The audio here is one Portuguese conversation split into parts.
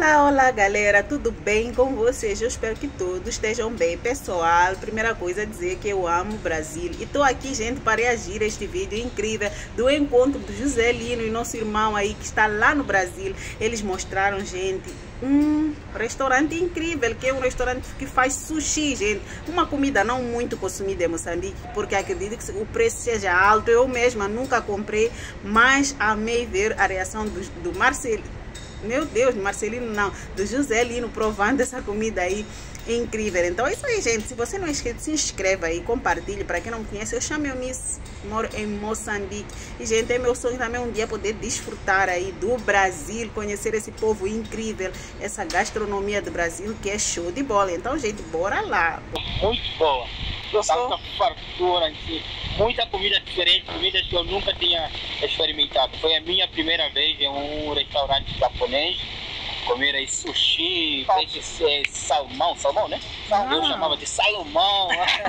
Olá, olá galera, tudo bem com vocês? Eu espero que todos estejam bem. Pessoal, primeira coisa é dizer que eu amo o Brasil e tô aqui, gente, para reagir a este vídeo incrível do encontro do José Lino e nosso irmão aí que está lá no Brasil. Eles mostraram, gente, um restaurante incrível, que é um restaurante que faz sushi, gente. Uma comida não muito consumida em Moçambique, porque acredito que o preço seja alto. Eu mesma nunca comprei, mas amei ver a reação do Marcelo. Meu Deus, Marcelino não, do José Lino provando essa comida aí incrível. Então é isso aí, gente. Se você não é inscrito, se inscreva aí, compartilhe. Para quem não me conhece, eu chamo Eunice, moro em Moçambique. E, gente, é meu sonho também um dia poder desfrutar aí do Brasil, conhecer esse povo incrível, essa gastronomia do Brasil que é show de bola. Então, gente, bora lá. Muito boa. Tanta fartura em si. Muita comida diferente, comidas que eu nunca tinha experimentado. Foi a minha primeira vez em um restaurante japonês. Comer aí sushi, peixe, salmão, né? Eu chamava de salmão.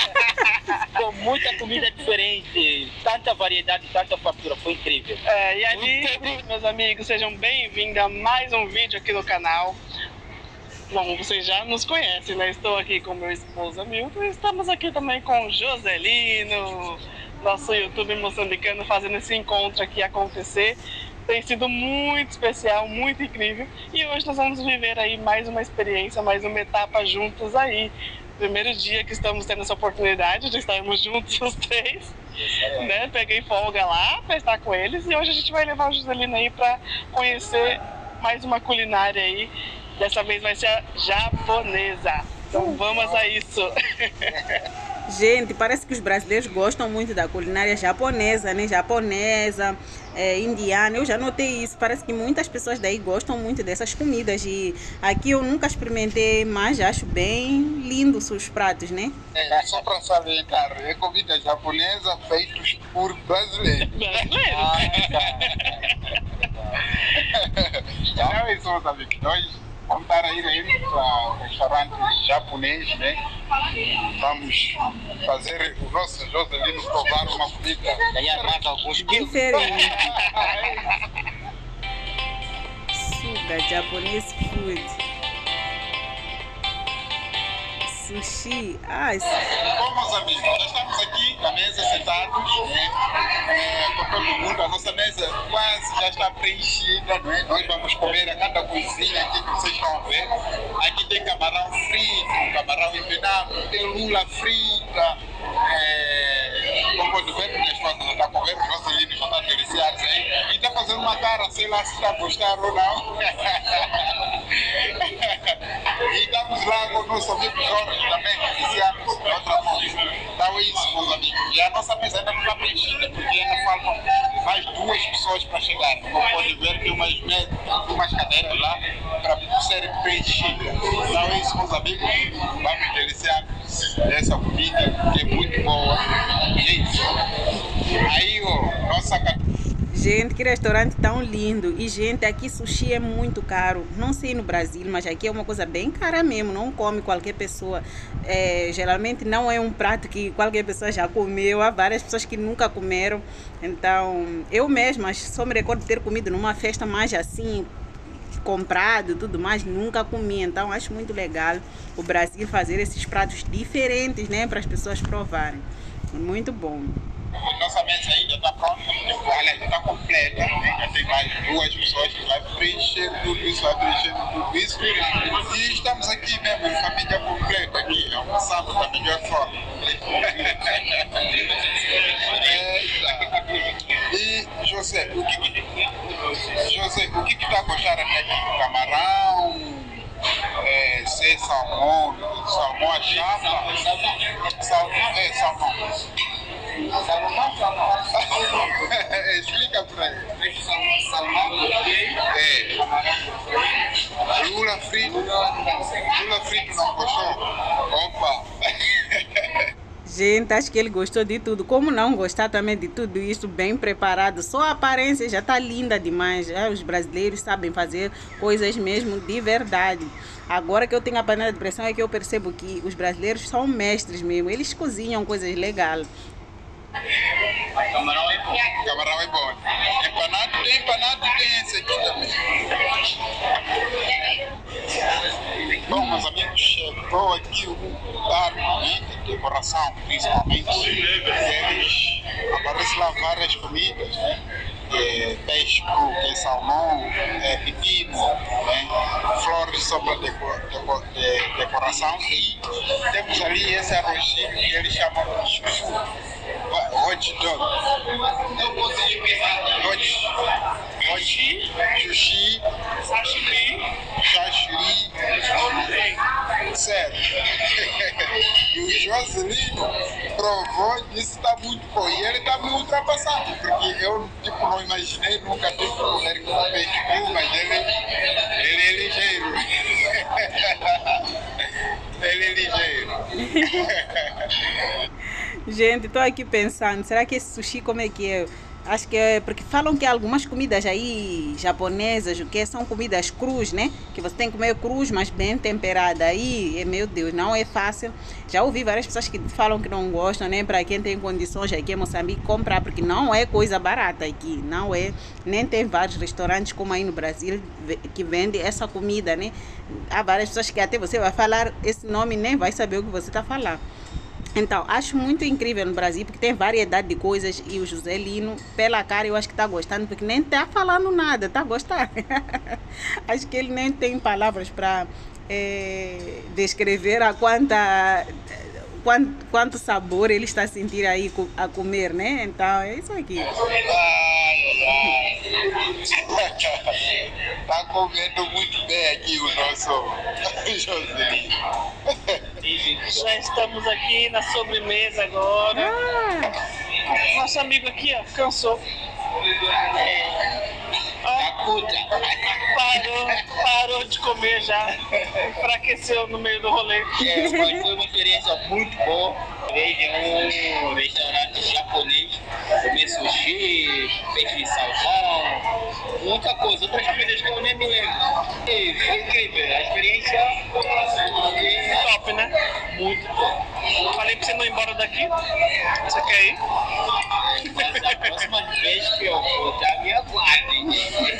Com muita comida diferente, tanta variedade, tanta fartura, foi incrível. E aí, meus amigos, sejam bem-vindos a mais um vídeo aqui no canal. Bom, vocês já nos conhecem, né? Estou aqui com meu esposo Milton e estamos aqui também com o José Lino, nosso YouTube moçambicano, fazendo esse encontro aqui acontecer. Tem sido muito especial, muito incrível. E hoje nós vamos viver aí mais uma experiência, mais uma etapa juntos aí. Primeiro dia que estamos tendo essa oportunidade de estarmos juntos os três, né? Peguei folga lá para estar com eles e hoje a gente vai levar o José Lino aí para conhecer mais uma culinária aí. Dessa vez vai ser a japonesa. Então vamos a isso. Gente, parece que os brasileiros gostam muito da culinária japonesa, né? Japonesa, indiana. Eu já notei isso. Parece que muitas pessoas daí gostam muito dessas comidas. E aqui eu nunca experimentei, mas acho bem lindos os pratos, né? Só para salientar, é comida japonesa feitos por brasileiros. Não é isso, meus amigos. Nós vamos estar aí para o restaurante japonês, né? Vamos fazer o nosso José Lino provar uma comida. Ganhar mais alguns diferente. Suga, Japanese food. Sushi. Bom, meus amigos, nós estamos aqui na mesa sentados, né? Com todo mundo. A nossa mesa quase já está preenchida, né? Nós vamos comer a cada coisinha aqui que vocês estão a ver. Aqui tem camarão frito, camarão empanado, tem lula frita. Como pode ver, minha esposa já está a comer, o nosso Lino já está a deliciar-se aí. E está fazendo uma cara, sei lá se está a gostar ou não. E estamos lá com o nosso amigo Jorge também, que iniciamos outra coisa. Então é isso, meus amigos. E a nossa mesa ainda não está preenchida, porque ainda faltam mais 2 pessoas para chegar. Como pode ver, tem umas cadeiras lá para serem preenchidas. Então é isso, meus amigos. Vamos deliciar essa comida, que é muito boa. E é isso. Aí, ó, nossa cadeiras. Gente, que restaurante tão lindo. E, gente, aqui sushi é muito caro. Não sei no Brasil, mas aqui é uma coisa bem cara mesmo. Não come qualquer pessoa. Geralmente não é um prato que qualquer pessoa já comeu. Há várias pessoas que nunca comeram. Então, eu mesma só me recordo de ter comido numa festa mais assim, comprado e tudo mais. Nunca comi. Então, acho muito legal o Brasil fazer esses pratos diferentes, né? Para as pessoas provarem. Muito bom. Nossa mesa aí já está pronta, já está completa, né? Já tem mais 2 pessoas que vai preencher tudo isso, E estamos aqui mesmo, família completa aqui, almoçando da melhor forma. E José, o que está a gostar até aqui? Camarão? Se salmão a chapa? Salmão. Explica para ele. Lula frito não gostou? Opa! Gente, acho que ele gostou de tudo. Como não gostar também de tudo isso bem preparado? Só a aparência já está linda demais. Os brasileiros sabem fazer coisas mesmo de verdade. Agora que eu tenho a panela de pressão é que eu percebo que os brasileiros são mestres mesmo. Eles cozinham coisas legais. Camarão é bom. Camarão é bom. Empanado tem esse aqui também. montou aqui um bar de decoração, principalmente. Eles aparecem lá várias comidas, né? Peixe cru, que é salmão, pepino, né? Flores só para decoração, e temos ali esse arrozinho que eles chamam de chuchu, hot dog, sushi, sashimi, sério. E o Joselino provou e disse que está muito bom, e ele está me ultrapassando, porque eu não imaginei nunca ter que comer com peixe cru, mas ele é ligeiro. Ele é ligeiro. Gente, estou aqui pensando, será que esse sushi como é que é? Acho que é porque falam que algumas comidas aí japonesas, o que são comidas crus, né? Que você tem que comer crus, mas bem temperada. Aí, meu Deus, não é fácil. Já ouvi várias pessoas que falam que não gostam, né? Para quem tem condições aqui em Moçambique comprar, porque não é coisa barata aqui, não é. Nem tem vários restaurantes como aí no Brasil que vendem essa comida, né? Há várias pessoas que até você vai falar esse nome e nem vai saber o que você está falando. Então, acho muito incrível no Brasil, porque tem variedade de coisas, e o Joselino, pela cara, eu acho que está gostando, porque nem está falando nada, está gostando. Acho que ele nem tem palavras para descrever quanto sabor ele está a sentir aí a comer, né? Então, é isso aqui. Está comendo muito bem aqui o nosso Joselino. Já estamos aqui na sobremesa agora. Nosso amigo aqui, ó, cansou. Parou de comer já. Enfraqueceu no meio do rolê. Mas foi uma experiência muito boa. Veio em um restaurante japonês, comer sushi, peixe de salmão, muita coisa, outras comidas que eu nem me lembro. E foi incrível, a experiência top, né? muito boa. Falei pra você não ir embora daqui. Você quer ir? Mas a próxima vez que eu for, já me aguardem.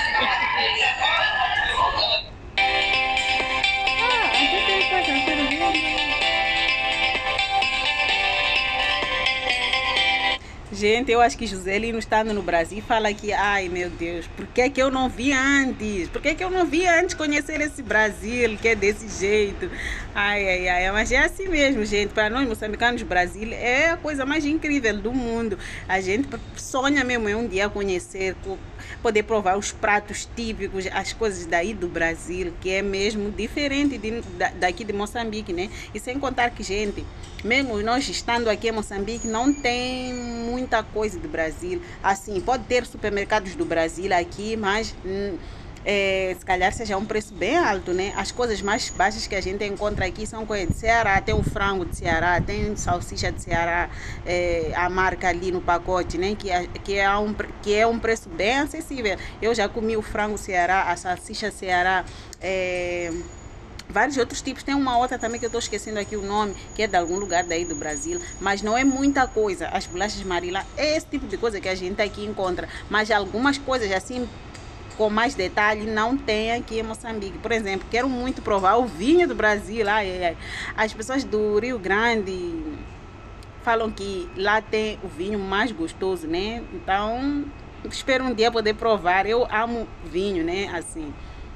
Gente, eu acho que Joselino estando no Brasil fala que, ai meu Deus, por que eu não vi antes? Por que eu não vi antes conhecer esse Brasil que é desse jeito? Ai, mas é assim mesmo, gente. Para nós moçambicanos, Brasil é a coisa mais incrível do mundo. A gente sonha mesmo em um dia conhecer, poder provar os pratos típicos, as coisas daí do Brasil, que é mesmo diferente daqui de Moçambique, né? E sem contar que, gente, mesmo nós estando aqui em Moçambique, não tem muita coisa do Brasil. Assim, pode ter supermercados do Brasil aqui, mas se calhar seja um preço bem alto, né? As coisas mais baixas que a gente encontra aqui são coisas de Ceará, tem o frango de Ceará, tem salsicha de Ceará, a marca ali no pacote, né? Que é um preço bem acessível. Eu já comi o frango Ceará, a salsicha Ceará, vários outros tipos. Tem uma outra também que eu estou esquecendo aqui o nome, que é de algum lugar daí do Brasil, mas não é muita coisa. As bolachas Marila é esse tipo de coisa que a gente aqui encontra, mas algumas coisas assim com mais detalhe não tem aqui em Moçambique. Por exemplo, quero muito provar o vinho do Brasil. As pessoas do Rio Grande falam que lá tem o vinho mais gostoso, né? Então espero um dia poder provar. Eu amo vinho, né? Assim.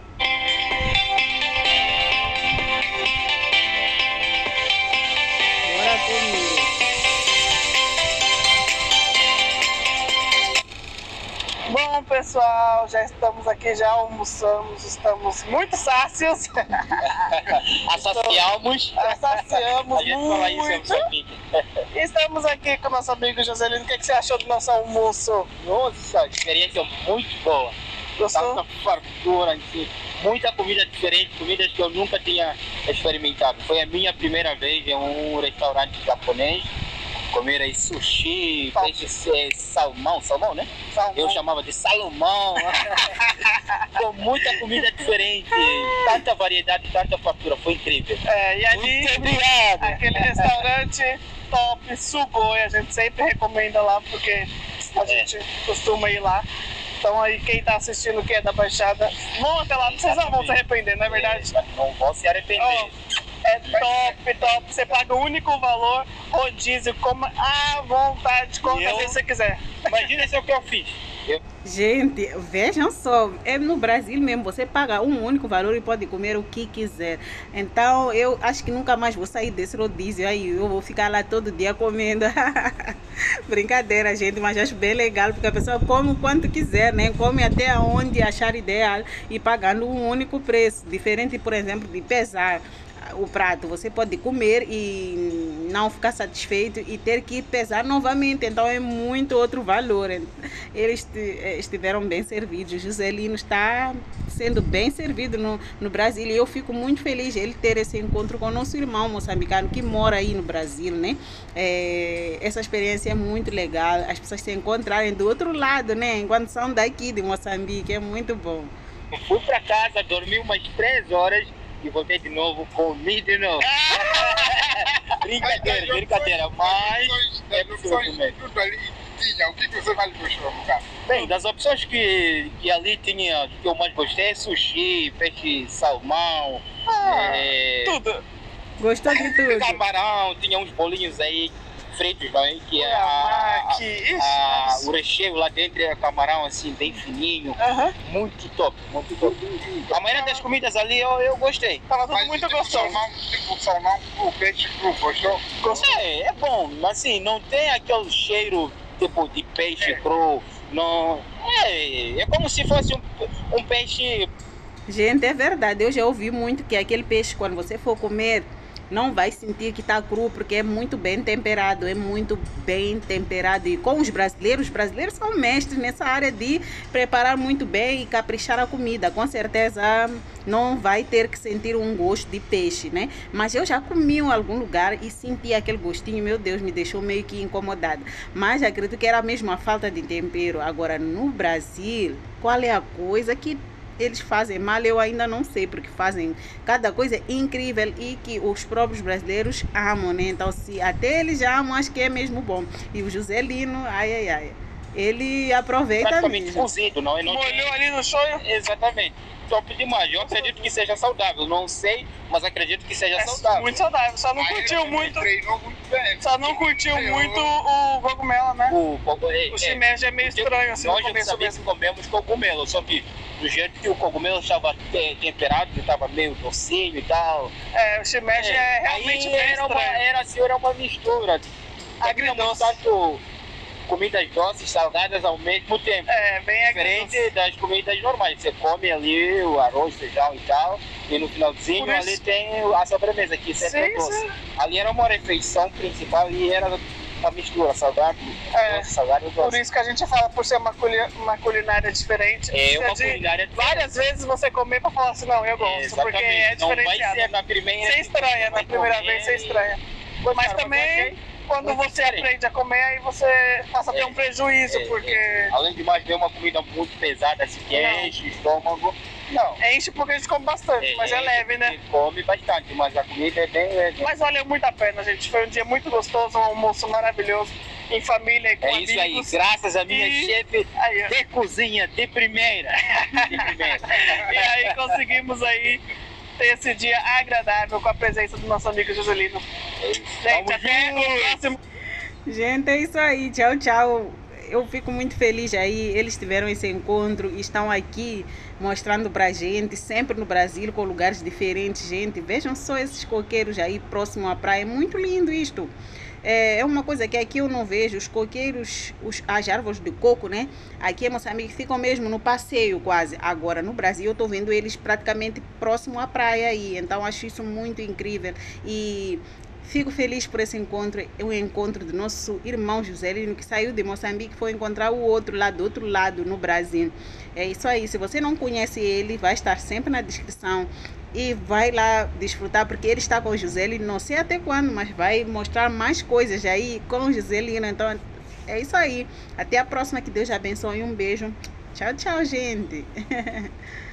Bora comer. Bom, pessoal, já estamos aqui, já almoçamos, estamos muito sácios. Assaciamos. Assaciamos A gente fala isso em muito. Moçambique. Estamos aqui com o nosso amigo Joselino. O que você achou do nosso almoço? Nossa, experiência muito boa. Gostou? Tanta fartura, assim, muita comida diferente, comidas que eu nunca tinha experimentado. Foi a minha primeira vez em um restaurante japonês. Comer aí sushi, peixe, salmão, né? Salmão. Eu chamava de salmão. Com muita comida diferente, tanta variedade, tanta fartura, foi incrível. E ali, Muito obrigado. aquele restaurante top, Sugoi, a gente sempre recomenda lá, porque a gente costuma ir lá. Então aí quem tá assistindo que é da Baixada, vão até lá, vocês não vão se arrepender, não é verdade? Não vão se arrepender. É top, top. Você paga o único valor, rodízio, como à vontade, quantas vezes você quiser. Imagina se é o que eu fiz. Gente, vejam só, é no Brasil mesmo, você paga um único valor e pode comer o que quiser. Então, eu acho que nunca mais vou sair desse rodízio aí, eu vou ficar lá todo dia comendo. Brincadeira, gente, mas acho bem legal, porque a pessoa come o quanto quiser, né? Come até onde achar ideal e pagando um único preço. Diferente, por exemplo, de pesar o prato, você pode comer e não ficar satisfeito e ter que pesar novamente, então é muito outro valor. Eles estiveram bem servidos. O Juscelino está sendo bem servido no Brasil e eu fico muito feliz de ele ter esse encontro com o nosso irmão moçambicano que mora aí no Brasil, né? Essa experiência é muito legal, as pessoas se encontrarem do outro lado, né? Enquanto são daqui de Moçambique, é muito bom. Fui para casa, dormi umas 3 horas e voltei de novo, comi de novo. Brincadeira, mas é possível comer. Tudo ali tinha, o que você mais gostou, cara? Bem, das opções que ali tinha, que eu mais gostei é sushi, peixe salmão, Tudo. Gostou de tudo? camarão, tinha uns bolinhos aí fritos também, que é o recheio lá dentro é camarão assim, bem fininho, muito top, muito top. A maioria das comidas ali eu gostei. Tava tudo muito gostoso. Salmão, o peixe cru, gostou? É bom, mas assim, não tem aquele cheiro tipo de peixe cru, não, é como se fosse um peixe. Gente, é verdade, eu já ouvi muito que aquele peixe, quando você for comer, não vai sentir que está cru, porque é muito bem temperado, e com os brasileiros são mestres nessa área de preparar muito bem e caprichar a comida, com certeza não vai ter que sentir um gosto de peixe, né? Mas eu já comi em algum lugar e senti aquele gostinho, meu Deus, me deixou meio que incomodada, mas acredito que era mesmo a falta de tempero. Agora, no Brasil, qual é a coisa que eles fazem mal? Eu ainda não sei, porque fazem cada coisa incrível e que os próprios brasileiros amam, né? Então, se até eles já amam, acho que é mesmo bom. E o Juscelino, ele aproveita praticamente mesmo. cozido, não? Molhou ali no shoyu? Exatamente. Top demais. Eu acredito que seja saudável. Não sei, mas acredito que seja saudável. Muito saudável. Só não curtiu muito. Treinou muito bem. Só não curtiu muito o cogumelo, né? O shimeji é meio estranho assim. Nós já sabíamos que comemos cogumelo, só que do jeito que o cogumelo estava temperado, estava meio docinho e tal. O shimeji é realmente bem estranho. Era uma mistura. Agridoce. Comidas doces, salgadas ao mesmo tempo. Bem diferente das comidas normais. Você come ali o arroz, feijão e tal, e no finalzinho ali tem a sobremesa, que sempre é doce. Sim. Ali era uma refeição principal e era uma mistura, salgado, doce, salgado e doce. Por isso que a gente fala, por ser uma culinária diferente. Uma culinária diferente. Várias vezes você comer pra falar assim, não, eu gosto, exatamente. Porque é diferenciado. Não vai ser na primeira. Você estranha, na primeira vez você estranha. Mas também, quando você aprende a comer, aí você passa a ter um prejuízo, porque... Além de mais, ter uma comida muito pesada, assim, que enche o estômago. Não. Enche porque a gente come bastante, mas é leve, né? Come bastante, mas a comida é bem leve. Mas valeu muito a pena, gente. Foi um dia muito gostoso, um almoço maravilhoso, em família e com amigos. É isso aí, graças a minha chefe de cozinha, de primeira. E aí conseguimos aí ter esse dia agradável com a presença do nosso amigo Juscelino. Gente, até o próximo. Gente, é isso aí. Tchau, tchau. Eu fico muito feliz aí. Eles tiveram esse encontro e estão aqui mostrando pra gente, sempre no Brasil, com lugares diferentes. Gente, vejam só esses coqueiros aí próximo à praia. É muito lindo isto. É uma coisa que aqui eu não vejo, os coqueiros, as árvores de coco, né? Aqui em Moçambique ficam mesmo no passeio quase. Agora no Brasil eu estou vendo eles praticamente próximo à praia aí. Então acho isso muito incrível e fico feliz por esse encontro, o encontro do nosso irmão Juscelino, que saiu de Moçambique, foi encontrar o outro lá do outro lado no Brasil. É isso aí, se você não conhece ele, vai estar sempre na descrição. E vai lá desfrutar, porque ele está com o Juscelino, não sei até quando, mas vai mostrar mais coisas aí com o Juscelino. Então é isso aí. Até a próxima, que Deus abençoe. Um beijo. Tchau, tchau, gente.